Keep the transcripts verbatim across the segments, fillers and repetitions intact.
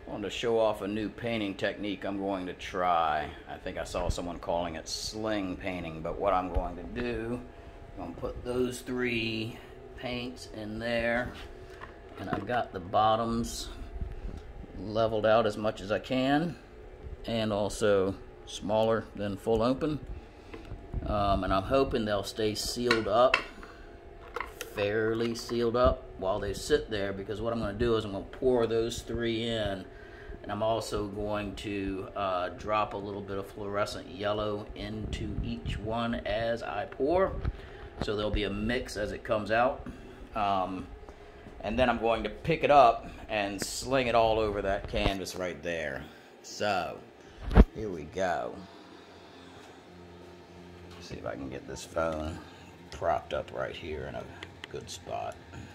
I wanted to show off a new painting technique I'm going to try. I think I saw someone calling it sling painting, but what I'm going to do, I'm going to put those three paints in there, and I've got the bottoms leveled out as much as I can, and also smaller than full open. Um, and I'm hoping they'll stay sealed up, fairly sealed up while they sit there, because what I'm going to do is I'm going to pour those three in, and I'm also going to uh, drop a little bit of fluorescent yellow into each one as I pour, so there'll be a mix as it comes out. Um, and then I'm going to pick it up and sling it all over that canvas right there. So here we go. Let's see if I can get this phone propped up right here in a good spot.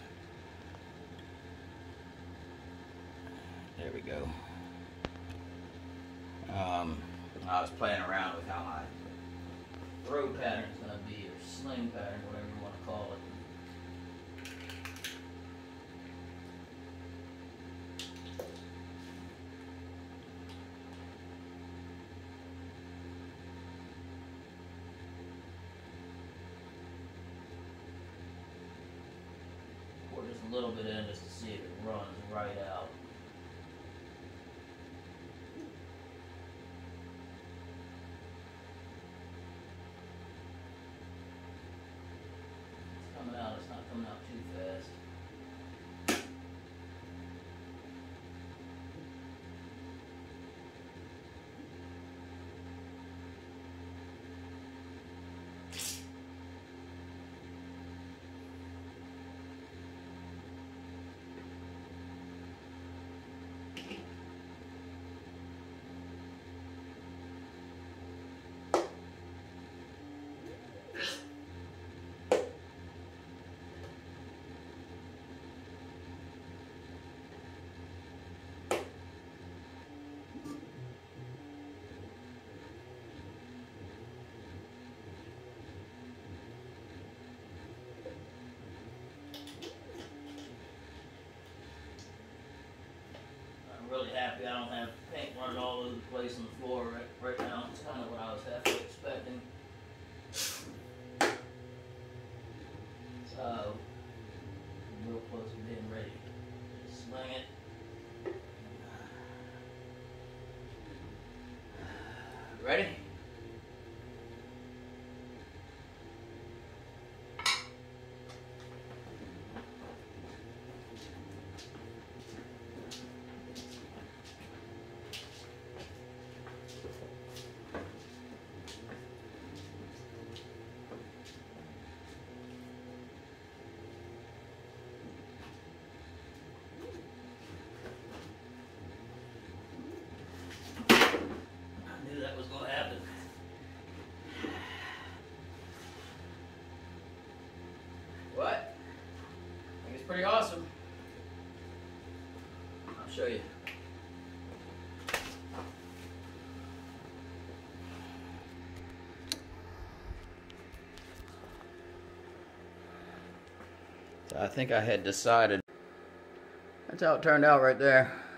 There we go. Um, I was playing around with how my throw pattern is going to be, or sling pattern, whatever you want to call it. Pour just a little bit in just to see if it runs right out. Coming out, it's not coming out too fast. Really happy I don't have paint running all over the place on the floor right, right now. It's kind of what I was half expecting. So, I'm real close to being ready. Just sling it. Ready? Was going to happen. What? I think it's pretty awesome. I'll show you. So I think I had decided. That's how it turned out right there.